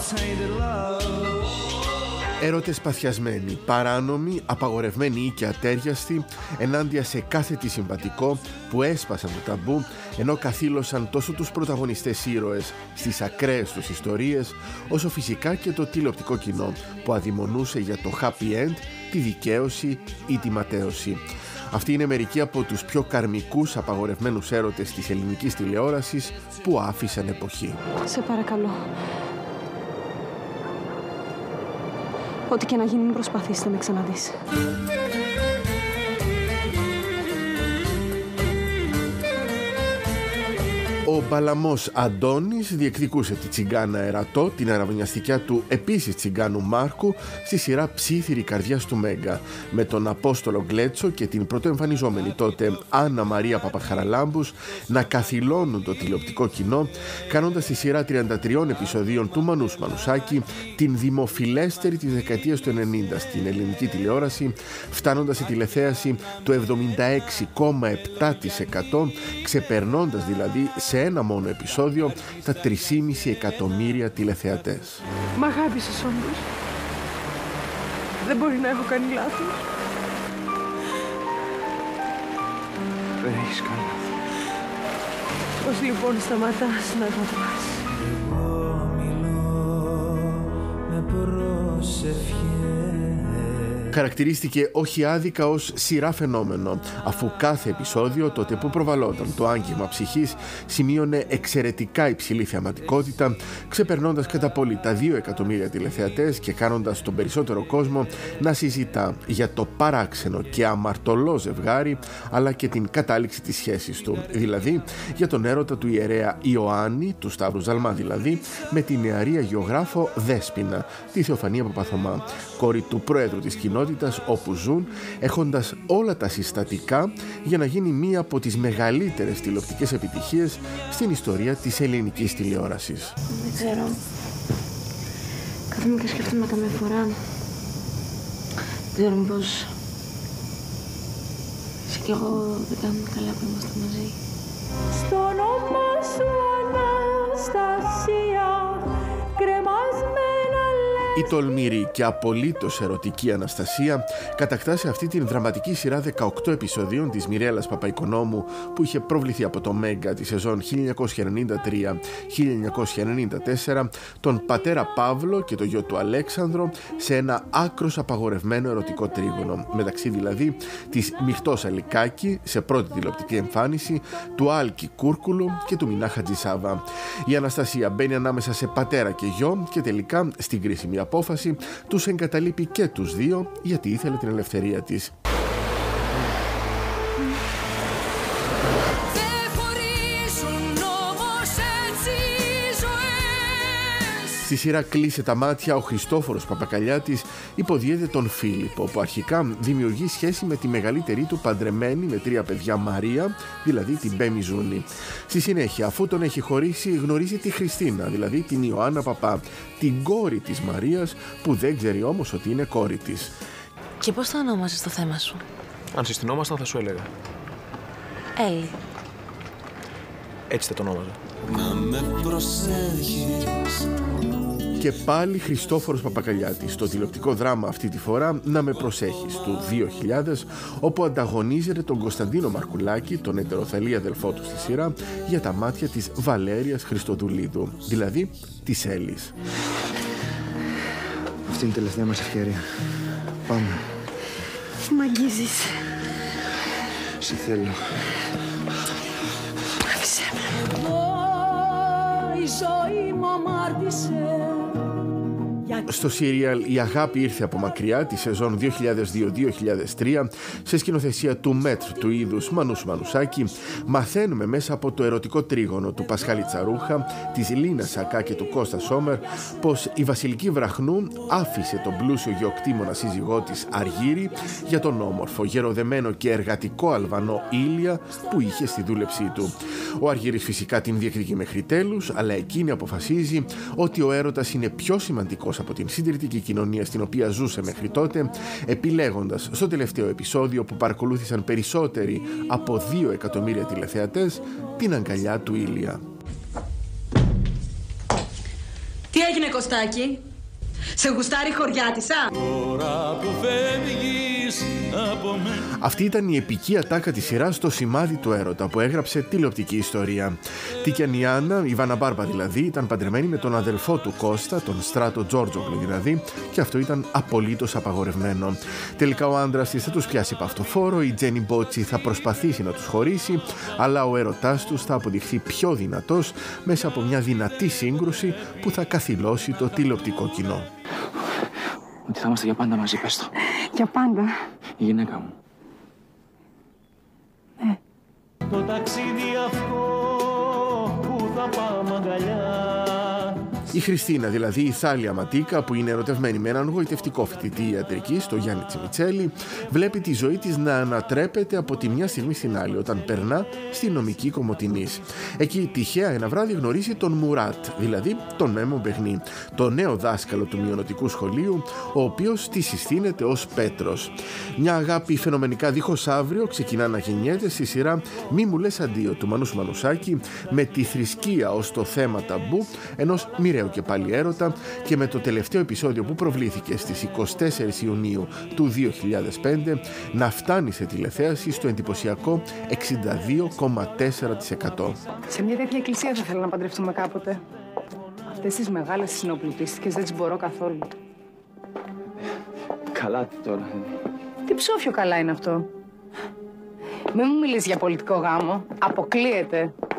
Έρωτες παθιασμένοι, παράνομοι, απαγορευμένοι ή και ατέριαστοι ενάντια σε κάθε τι συμβατικό που έσπασαν το ταμπού, ενώ καθήλωσαν τόσο τους πρωταγωνιστές ήρωες στις ακραίες τους ιστορίες, όσο φυσικά και το τηλεοπτικό κοινό που αδειμονούσε για το happy end, τη δικαίωση ή τη ματαίωση. Αυτοί είναι μερικοί από τους πιο καρμικούς απαγορευμένους έρωτες της ελληνικής τηλεόρασης που άφησαν εποχή. Σε παρακαλώ. Ό,τι και να γίνει, μην προσπαθήσεις να με ξαναδείς. Ο Μπαλαμός Αντώνης διεκδικούσε τη τσιγκάνα Ερατό, την αραβωνιαστικιά του επίσης τσιγκάνου Μάρκου, στη σειρά Ψήθυρη καρδιάς του Μέγκα, με τον Απόστολο Γκλέτσο και την πρωτοεμφανιζόμενη τότε Άννα Μαρία Παπαχαραλάμπους να καθυλώνουν το τηλεοπτικό κοινό, κάνοντας τη σειρά 33 επεισοδίων του Μανούς Μανουσάκη την δημοφιλέστερη της δεκαετίας του 90 στην ελληνική τηλεόραση, φτάνοντας σε τηλεθέαση το 76,7%, ξεπερνώντας δηλαδή σε ένα μόνο επεισόδιο τα 3,5 εκατομμύρια τηλεθεατές. Μ' αγάπησες όντως. Δεν μπορεί να έχω κάνει λάθος. Δεν έχεις κάνει λάθος. Πώς λοιπόν σταματάς να αγαπάς? Εγώ μιλώ με προσευχές. Χαρακτηρίστηκε όχι άδικα ως σειρά φαινόμενο, αφού κάθε επεισόδιο τότε που προβαλόταν το άγγιγμα ψυχής σημείωνε εξαιρετικά υψηλή θεαματικότητα, ξεπερνώντας κατά πολύ τα 2 εκατομμύρια τηλεθεατές και κάνοντας τον περισσότερο κόσμο να συζητά για το παράξενο και αμαρτωλό ζευγάρι, αλλά και την κατάληξη της σχέσης του, δηλαδή για τον έρωτα του ιερέα Ιωάννη, του Σταύρου Ζαλμά δηλαδή, με την νεαρή αγιογράφο Δέσποινα, τη Θεοφανία Παπαθωμά, κόρη του πρόεδρου της κοινότητας όπου ζουν, έχοντας όλα τα συστατικά για να γίνει μία από τις μεγαλύτερες τηλεοπτικές επιτυχίες στην ιστορία της ελληνικής τηλεόρασης. Δεν ξέρω. Κάθομαι και σκέφτομαι καμιά φορά. Δεν ξέρω μήπως εσύ κι εγώ δεν κάνουμε καλά που είμαστε μαζί. Στο όνομα σου Αναστασία, κρεμασμένα. Η τολμηρή και απολύτως ερωτική Αναστασία κατακτά σε αυτή την δραματική σειρά 18 επεισοδίων της Μιρέλας Παπαϊκονόμου που είχε προβληθεί από το Μέγκα τη σεζόν 1993-1994 τον πατέρα Παύλο και το γιο του Αλέξανδρο σε ένα άκρος απαγορευμένο ερωτικό τρίγωνο, μεταξύ δηλαδή της Μιχτός Αλικάκη σε πρώτη τηλεοπτική εμφάνιση, του Άλκη Κούρκουλου και του Μινά Χατζησάβα. Η Αναστασία μπαίνει ανάμεσα σε πατέρα και γιο και τελικά στην κρίσιμη απόφαση τους εγκαταλείπει και τους δύο γιατί ήθελε την ελευθερία της. Στη σειρά «Κλείσε τα μάτια» ο Χριστόφορος Παπακαλιάτης υποδίεται τον Φίλιππο, που αρχικά δημιουργεί σχέση με τη μεγαλύτερη του παντρεμένη με 3 παιδιά Μαρία, δηλαδή την Μπέμι Ζούνη. Στη συνέχεια, αφού τον έχει χωρίσει, γνωρίζει τη Χριστίνα, δηλαδή την Ιωάννα Παπά, την κόρη της Μαρίας, που δεν ξέρει όμως ότι είναι κόρη της. Και πώς θα ονόμαζες το θέμα σου? Αν συστηνόμασταν θα σου έλεγα. Έλλη. Έτσι θα το ονόμαζα. Να με προσέχεις. Και πάλι Χριστόφορος Παπακαλιάτης, στο τηλεοπτικό δράμα αυτή τη φορά «Να με προσέχεις» του 2000, όπου ανταγωνίζεται τον Κωνσταντίνο Μαρκουλάκη, τον ετεροθαλή αδελφό του στη σειρά, για τα μάτια της Βαλέριας Χριστοδουλίδου, δηλαδή της Έλλης. Αυτή είναι η τελευταία μας ευκαιρία. Πάμε. Μ' αγγίζεις. Σε θέλω. Άφησέ με. Η ζωή μου αμάρτησε. Στο σύριαλ «Η αγάπη ήρθε από μακριά» τη σεζόν 2002-2003 σε σκηνοθεσία του μέτρ του είδους Μανούς Μανουσάκη, μαθαίνουμε μέσα από το ερωτικό τρίγωνο του Πασχάλη Τσαρούχα, της Λίνα Σακά και του Κώστα Σόμερ πως η Βασιλική Βραχνού άφησε τον πλούσιο γεωκτήμονα σύζυγό της Αργύρη για τον όμορφο, γεροδεμένο και εργατικό Αλβανό Ήλια που είχε στη δούλεψή του. Ο Αργύρης φυσικά την διεκδικεί μέχρι τέλους, αλλά εκείνη αποφασίζει ότι ο έρωτας είναι πιο σημαντικός από την συντηρητική κοινωνία στην οποία ζούσε μέχρι τότε, επιλέγοντας στο τελευταίο επεισόδιο που παρακολούθησαν περισσότεροι από 2 εκατομμύρια τηλεθεατές την αγκαλιά του Ήλια. Τι Τι έγινε, Κωστάκη? Σε γουστάρει χωριάτισσα? Τώρα που φεύγεις από μένα. Αυτή ήταν η επική ατάκα της σειράς «Το σημάδι του έρωτα» που έγραψε τηλεοπτική ιστορία. Τικιανιάννα, η Βάνα Μπάρμπα δηλαδή, ήταν παντρεμένη με τον αδελφό του Κώστα, τον Στράτο Τζόρτζογλου δηλαδή, και αυτό ήταν απολύτως απαγορευμένο. Τελικά ο άντρας της θα τους πιάσει παυτοφόρο, η Τζένι Μπότσι θα προσπαθήσει να τους χωρίσει, αλλά ο έρωτάς τους θα αποδειχθεί πιο δυνατός μέσα από μια δυνατή σύγκρουση που θα καθυλώσει το τηλεοπτικό κοινό. Ότι θα είμαστε για πάντα μαζί, πες το. Για πάντα. Η γυναίκα μου. Το ταξίδι αυτό που θα πάμε αγκαλιά. Η Χριστίνα, δηλαδή η Θάλια Ματίκα, που είναι ερωτευμένη με έναν γοητευτικό φοιτητή ιατρικής, τον Γιάννη Τσιμιτσέλη, βλέπει τη ζωή της να ανατρέπεται από τη μια στιγμή στην άλλη, όταν περνά στη νομική Κομοτηνής. Εκεί τυχαία ένα βράδυ γνωρίζει τον Μουράτ, δηλαδή τον Μέμο Μπεχνή, το νέο δάσκαλο του μειωνοτικού σχολείου, ο οποίος τη συστήνεται ως Πέτρος. Μια αγάπη φαινομενικά δίχως αύριο ξεκινά να γεννιέται στη σειρά «Μη μου λες αντίο» του Μανούσου Μανουσάκη, με τη θρησκεία ως το θέμα ταμπού ενός μοιραίου και πάλι έρωτα, και με το τελευταίο επεισόδιο που προβλήθηκε στις 24 Ιουνίου του 2005 να φτάνει σε τηλεθέαση στο εντυπωσιακό 62,4%. Σε μια τέτοια εκκλησία θα ήθελα να παντρευτούμε κάποτε. Αυτές τις μεγάλες συνοπλουτίστικες δεν τις μπορώ καθόλου. Καλά τώρα. Τι ψόφιο καλά είναι αυτό. Μην μου μιλείς για πολιτικό γάμο. Αποκλείεται.